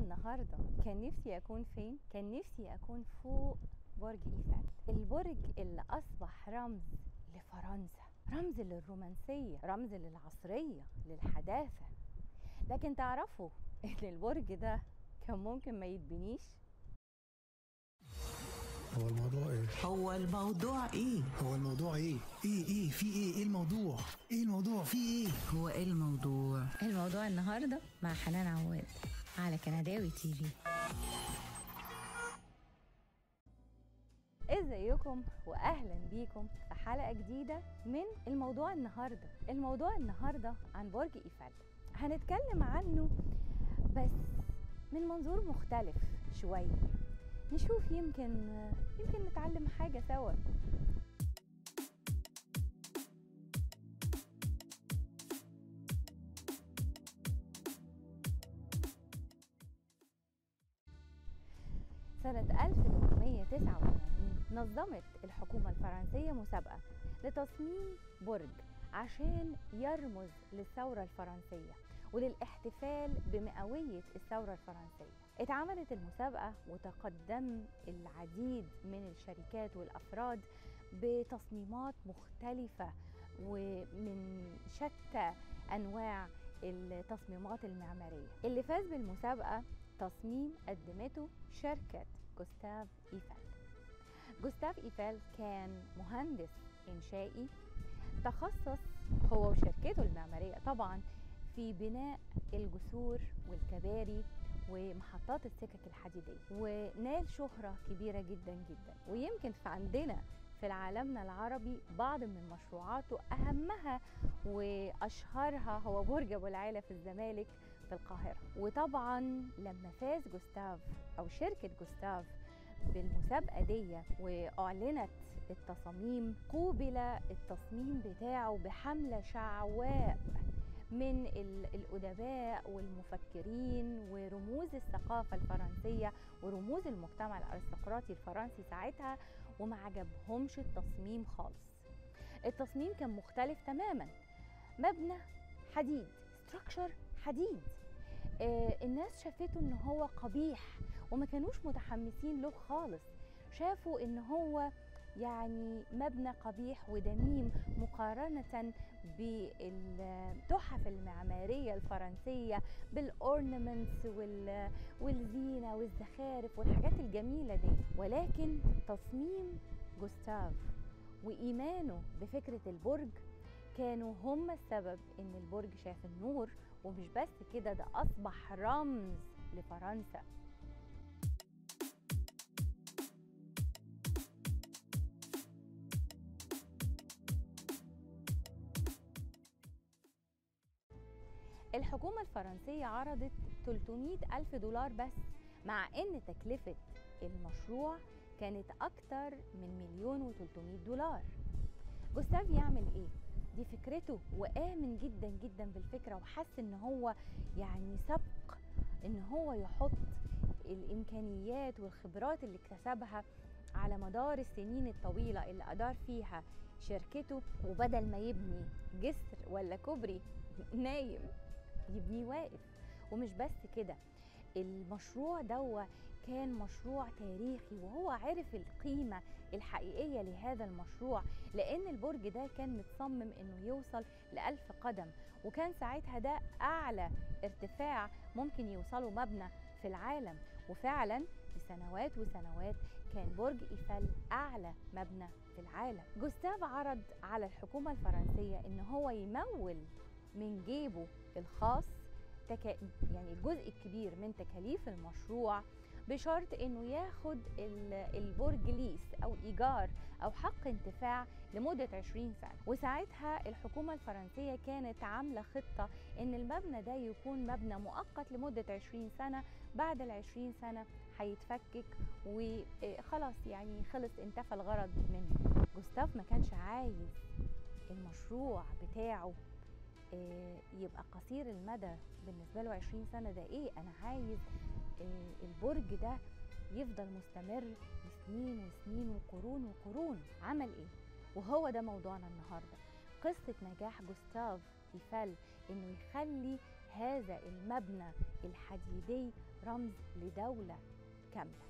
النهاردة كان نفسي أكون فين؟ كان نفسي أكون فوق برج إيفل، البرج اللي أصبح رمز لفرنسا، رمز للرومانسية، رمز للعصرية، للحداثة. لكن تعرفوا إن البرج ده كان ممكن ما يتبنيش؟ هو الموضوع ايه؟ هو الموضوع ايه؟ هو الموضوع ايه؟ ايه في ايه الموضوع؟ ايه الموضوع في ايه؟ هو ايه الموضوع؟ الموضوع النهاردة مع حنان عواد على كنداوي تي في. ازيكم واهلا بيكم في حلقة جديدة من الموضوع النهاردة. الموضوع النهاردة عن برج ايفل، هنتكلم عنه بس من منظور مختلف شوية، نشوف يمكن نتعلم حاجة سوا. سنة 1889 نظمت الحكومة الفرنسية مسابقة لتصميم برج عشان يرمز للثورة الفرنسية وللاحتفال بمئوية الثورة الفرنسية. اتعملت المسابقة وتقدم العديد من الشركات والأفراد بتصميمات مختلفة ومن شتى أنواع التصميمات المعمارية. اللي فاز بالمسابقة تصميم قدمته شركة جوستاف إيفل. جوستاف إيفل كان مهندس إنشائي، تخصص هو وشركته المعمارية طبعا في بناء الجسور والكباري ومحطات السكك الحديدية، ونال شهرة كبيرة جدا جدا. ويمكن في عندنا في عالمنا العربي بعض من مشروعاته أهمها وأشهرها هو برج أبو العالة في الزمالك في القاهرة. وطبعا لما فاز جوستاف أو شركة جوستاف بالمسابقة دي وأعلنت التصاميم، قوبل التصميم بتاعه بحملة شعواء من الأدباء والمفكرين ورموز الثقافة الفرنسية ورموز المجتمع الأرستقراطي الفرنسي ساعتها، وما عجبهمش التصميم خالص. التصميم كان مختلف تماما، مبنى حديد، ستراكشر حديد. الناس شافته ان هو قبيح وما كانوش متحمسين له خالص، شافوا ان هو يعني مبنى قبيح ودميم مقارنة بالتحف المعمارية الفرنسية بالأورنمنتس والزينة والزخارف والحاجات الجميلة دي. ولكن تصميم جوستاف وإيمانه بفكرة البرج كانوا هم السبب ان البرج شاف النور. ومش بس كده، ده أصبح رمز لفرنسا. الحكومة الفرنسية عرضت 300 ألف دولار بس، مع أن تكلفة المشروع كانت أكتر من 1,300,000 دولار. جوستاف يعمل إيه؟ دي فكرته، وآمن جدا جدا بالفكرة، وحس إن هو يعني سبق إن هو يحط الإمكانيات والخبرات اللي اكتسبها على مدار السنين الطويلة اللي أدار فيها شركته، وبدل ما يبني جسر ولا كوبري نايم يبنيه واقف. ومش بس كده، المشروع ده كان مشروع تاريخي، وهو عرف القيمة الحقيقية لهذا المشروع، لأن البرج ده كان متصمم إنه يوصل ل1000 قدم، وكان ساعتها ده أعلى ارتفاع ممكن يوصله مبنى في العالم. وفعلا لسنوات وسنوات كان برج إيفل أعلى مبنى في العالم. جوستاف عرض على الحكومة الفرنسية إن هو يمول من جيبه الخاص يعني الجزء الكبير من تكاليف المشروع، بشرط انه ياخد البرج ليس او ايجار او حق انتفاع لمدة 20 سنة. وساعتها الحكومة الفرنسية كانت عاملة خطة ان المبنى ده يكون مبنى مؤقت لمدة 20 سنة، بعد ال20 سنة هيتفكك وخلاص يعني خلص، انتفى الغرض منه. جوستاف ما كانش عايز المشروع بتاعه يبقى قصير المدى، بالنسبة له 20 سنة ده ايه، انا عايز البرج ده يفضل مستمر لسنين وسنين وقرون وقرون. عمل ايه؟ وهو ده موضوعنا النهاردة، قصة نجاح جوستاف إيفل انه يخلي هذا المبنى الحديدي رمز لدولة كاملة.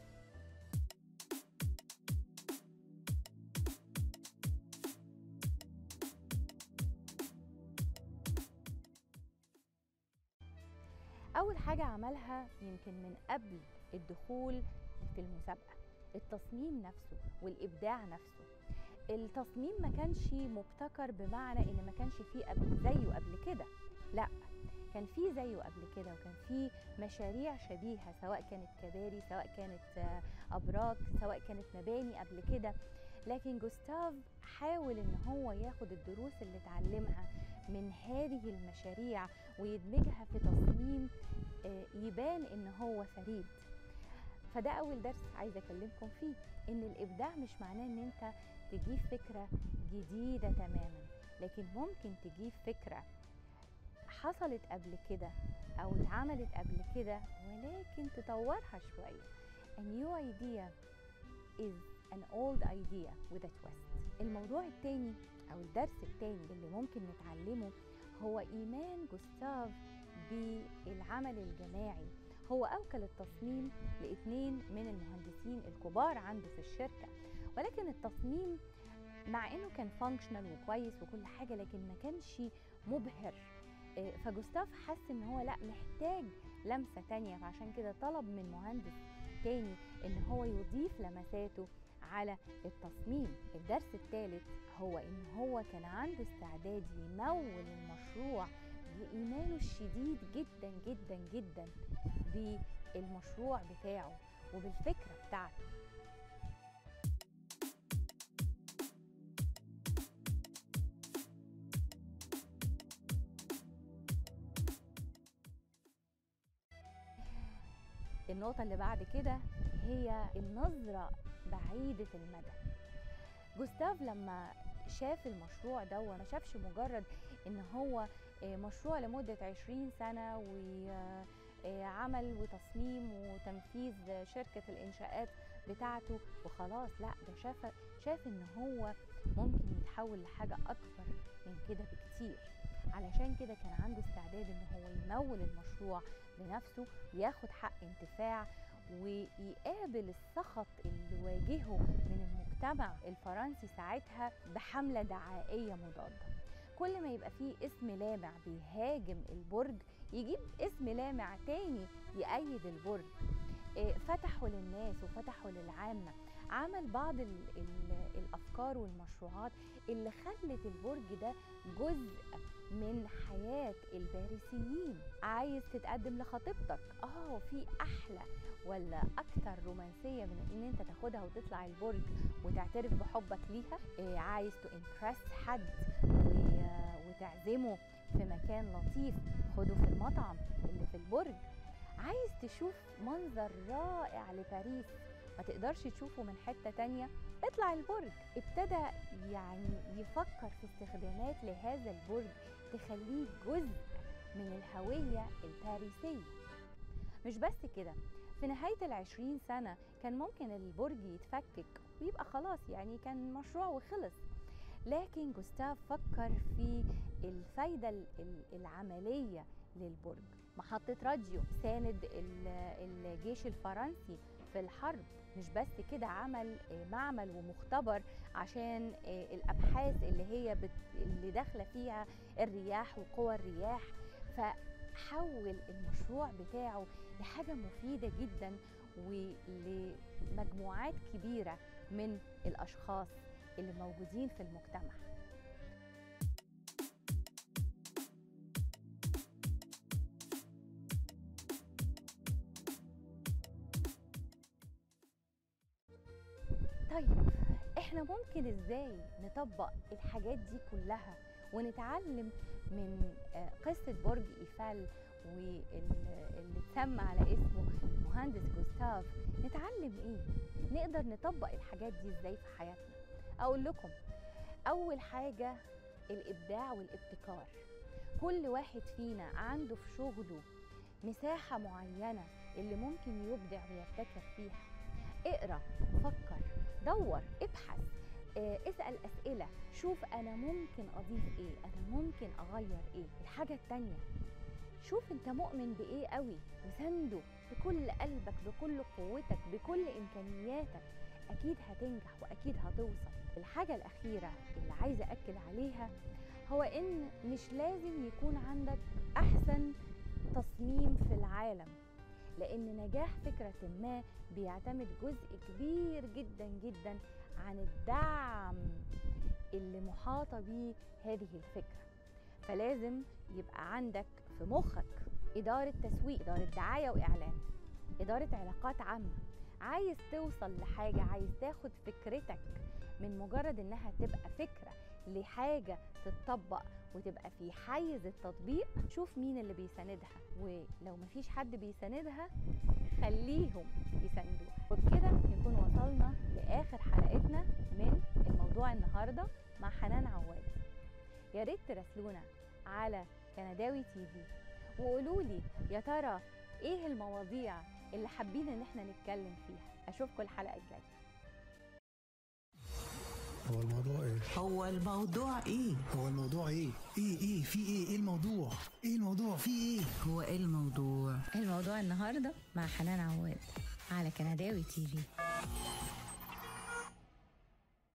أول حاجة عملها يمكن من قبل الدخول في المسابقة التصميم نفسه والإبداع نفسه. التصميم ما كانش مبتكر بمعنى إن ما كانش فيه زيه قبل كده، لا، كان فيه زيه قبل كده، وكان فيه مشاريع شبيهة، سواء كانت كباري، سواء كانت أبراج، سواء كانت مباني قبل كده. لكن جوستاف حاول إن هو ياخد الدروس اللي اتعلمها من هذه المشاريع ويدمجها في تصميم يبان إن هو فريد. فده أول درس عايزة أكلمكم فيه، إن الإبداع مش معناه إن أنت تجيب فكرة جديدة تماما، لكن ممكن تجيب فكرة حصلت قبل كده أو اتعملت قبل كده ولكن تطورها شوية. A new idea is an old idea with a twist. الموضوع التاني أو الدرس التاني اللي ممكن نتعلمه هو إيمان جوستاف بالعمل الجماعي. هو أوكل التصميم ل2 من المهندسين الكبار عنده في الشركة، ولكن التصميم مع إنه كان فانكشنال وكويس وكل حاجة لكن ما كانش مبهر. فجوستاف حس إن هو لا، محتاج لمسة تانية، فعشان كده طلب من مهندس تاني إن هو يضيف لمساته على التصميم. الدرس الثالث هو إن هو كان عنده استعداد يمول المشروع بإيمانه الشديد جدا جدا جدا بالمشروع بتاعه وبالفكرة بتاعته. النقطة اللي بعد كده هي النظرة بعيدة المدى. جوستاف لما شاف المشروع ده ما شافش مجرد ان هو مشروع لمدة 20 سنة وعمل وتصميم وتنفيذ شركة الإنشاءات بتاعته وخلاص، لا، ده شاف ان هو ممكن يتحول لحاجة أكبر من كده بكتير. علشان كده كان عنده استعداد ان هو يمول المشروع بنفسه وياخد حق انتفاع ويقابل السخط اللي واجهه من المجتمع الفرنسي ساعتها بحملة دعائية مضادة. كل ما يبقى فيه اسم لامع بيهاجم البرج يجيب اسم لامع تاني يأيد البرج. فتحوا للناس وفتحوا للعامة، عمل بعض الأفكار والمشروعات اللي خلت البرج ده جزء من حياة الباريسيين. عايز تتقدم لخطيبتك، في أحلى ولا أكتر رومانسية من إن أنت تاخدها وتطلع البرج وتعترف بحبك ليها؟ عايز تإمبرس حد وتعزمه في مكان لطيف، خده في المطعم اللي في البرج. عايز تشوف منظر رائع لباريس ما تقدرش تشوفه من حتة تانية، اطلع البرج. ابتدى يعني يفكر في استخدامات لهذا البرج تخليه جزء من الهوية الباريسية. مش بس كده، في نهاية 20 سنة كان ممكن البرج يتفكك ويبقى خلاص، يعني كان مشروع وخلص. لكن جوستاف فكر في الفايدة العملية للبرج. محطة راديو ساند الجيش الفرنسي في الحرب. مش بس كده، عمل معمل ومختبر عشان الأبحاث اللي داخلة فيها الرياح وقوى الرياح. فحول المشروع بتاعه لحاجة مفيدة جدا ولمجموعات كبيرة من الأشخاص اللي موجودين في المجتمع. طيب احنا ممكن ازاي نطبق الحاجات دي كلها ونتعلم من قصة برج إيفل واللي اتسمى على اسمه المهندس جوستاف؟ نتعلم ايه؟ نقدر نطبق الحاجات دي ازاي في حياتنا؟ اقول لكم، اول حاجة الابداع والابتكار. كل واحد فينا عنده في شغله مساحة معينة اللي ممكن يبدع ويبتكر فيها. اقرأ، فكر، دور، ابحث، اسأل أسئلة، شوف أنا ممكن أضيف إيه، أنا ممكن أغير إيه. الحاجة التانية، شوف انت مؤمن بايه قوي وسنده بكل قلبك، بكل قوتك، بكل امكانياتك. اكيد هتنجح واكيد هتوصل. الحاجة الاخيرة اللي عايزة اكد عليها هو ان مش لازم يكون عندك احسن تصميم في العالم، لان نجاح فكرة ما بيعتمد جزء كبير جدا جدا عن الدعم اللي محاطة بيه هذه الفكرة. فلازم يبقى عندك في مخك إدارة تسويق، إدارة دعاية وإعلان، إدارة علاقات عامة. عايز توصل لحاجة، عايز تاخد فكرتك من مجرد إنها تبقى فكرة لحاجة تتطبق وتبقى في حيز التطبيق. شوف مين اللي بيساندها، ولو مفيش حد بيساندها خليهم يساندوها. وبكده نكون وصلنا لآخر حلقتنا من الموضوع النهاردة مع حنان عواد. يا ريت تراسلونا على كنداوي تي في وقولولي يا ترى ايه المواضيع اللي حابين ان احنا نتكلم فيها. اشوفكم الحلقة الجاية. هو الموضوع ايه؟ هو الموضوع ايه؟ هو الموضوع ايه؟ ايه في ايه الموضوع؟ ايه الموضوع في ايه؟ هو ايه الموضوع؟ الموضوع النهاردة مع حنان عواد على كنداوي تي في.